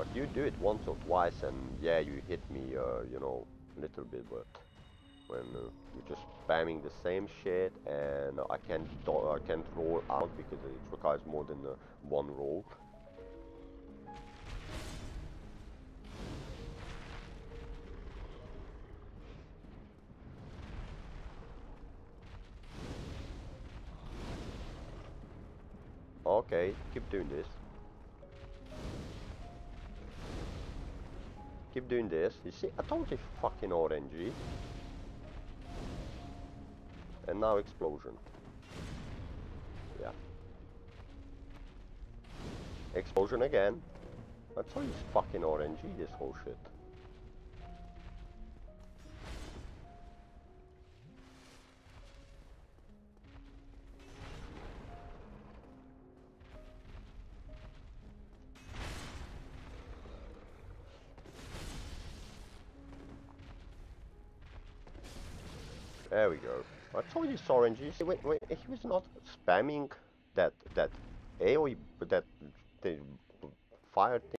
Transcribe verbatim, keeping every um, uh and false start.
But you do it once or twice, and yeah, you hit me, uh, you know, a little bit, but when uh, you're just spamming the same shit, and I can't do I can't roll out because it requires more than uh, one roll. Okay, keep doing this. Keep doing this. You see, I told you fucking R N G. And now explosion. Yeah. Explosion again. I told you it's fucking R N G, this whole shit. There we go. I told you it's R N G. See, when, when he was not spamming that that AoE, that the fire thing.